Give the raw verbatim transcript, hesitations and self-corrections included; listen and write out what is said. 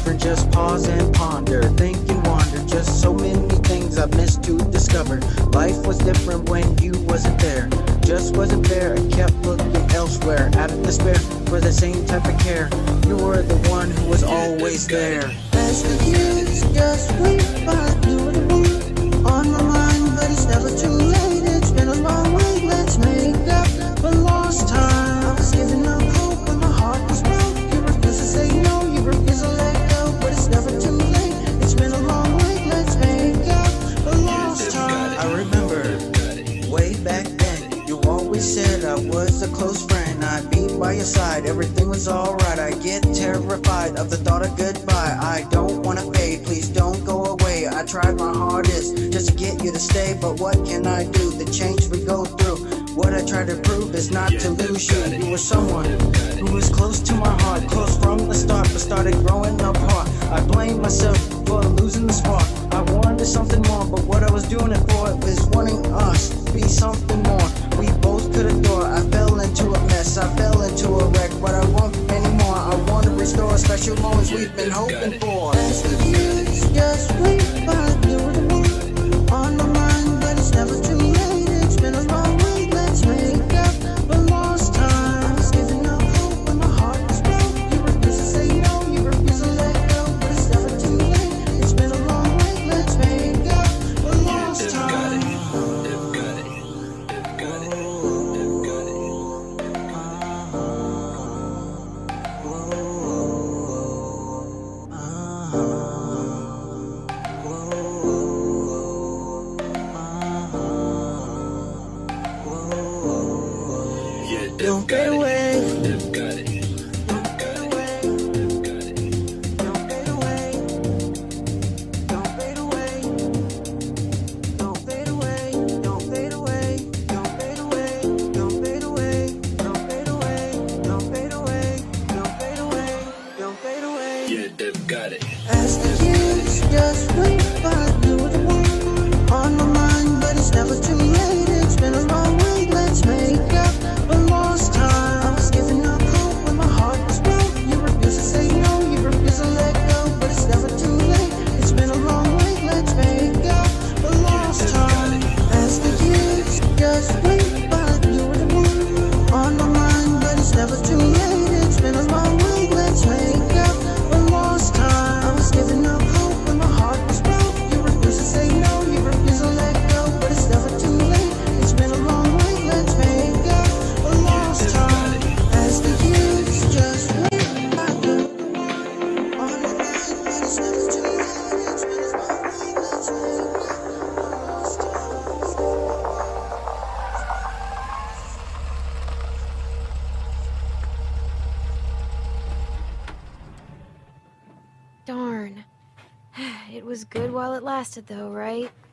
different, just pause and ponder. Think and wander, just so many things I've missed to discover. Life was different when you wasn't there. Just wasn't fair, I kept looking elsewhere. Out of despair, for the same type of care. You were the one who was always there. As the years just went by, you were the one on my mind, but it's never too late. It's been a long way, let's make up for lost time. I was giving up hope when my heart was broke. You refuse to say no, you refuse to let go, but it's never too late. It's been a long way, let's make up for lost time. I remember way back then, you always said I was a close friend. I'd be by your side, everything was alright. I get terrified of the thought of goodbye. I don't wanna fade, please don't go away. I tried my hardest just to get you to stay, but what can I do? The change we go through, what I try to prove is not to lose you. You were someone who was close to my heart, close from the start, but started growing apart. I blame myself for losing the spark. I wanted something more, but what I was doing it for was wanting us to be something more. We both could adore. I fell into a mess, I fell into a wreck, but I won't anymore. I want to restore special moments we've been hoping for. As the years just went by, you were the one on my mind, but it's never too late. It's been a long way, let's make up for lost time. I was giving up hope when my heart was broke. You refuse to say no, you refuse to let go, but it's never too late. It's been a long way, let's make up for lost time. Don't fade away. Don't fade away. Don't fade away. Don't fade away. Don't fade away. Don't fade away. Don't fade away. Don't fade away. Don't fade away. Don't fade away. Don't fade away. Don't fade away. Yeah, they've got it. As the years just went by, you were the one on my mind, but it's never too late. It's been a long way, let's make up for lost time. I was giving up hope when my heart was broke. You refuse to say no, you refuse to let go, but it's never too late. It's been a long way, let's make up for lost time. As the years just went by, you were the one on my mind, but it's never too late. It's been a long way, let's make up for lost time. I was giving up hope when my heart was broke. You refuse to say no, you refuse to let go, but it's never too late. It's been a long way, let's make up for lost time. As the years just went by, you were the one on my mind, but it's never too late. It's been a long way, let's make up for lost time. Darn. It was good while it lasted, though, right?